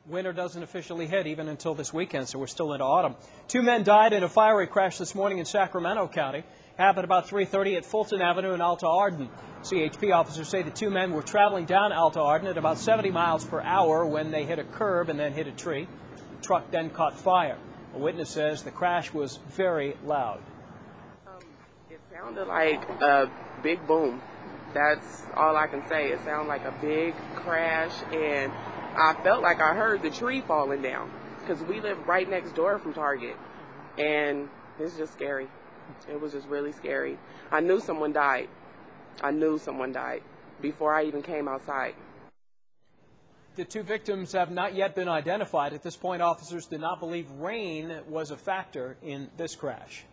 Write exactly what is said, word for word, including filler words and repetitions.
Winter doesn't officially hit even until this weekend, so we're still into autumn. Two men died in a fiery crash this morning in Sacramento County. Happened about three thirty at Fulton Avenue in Alta Arden. C H P officers say the two men were traveling down Alta Arden at about seventy miles per hour when they hit a curb and then hit a tree. The truck then caught fire. A witness says the crash was very loud. Um, it sounded like a big boom. That's all I can say. It sounded like a big crash, and I felt like I heard the tree falling down because we live right next door from Target, and it's just scary. It was just really scary. I knew someone died. I knew someone died before I even came outside. The two victims have not yet been identified. At this point, officers did not believe rain was a factor in this crash.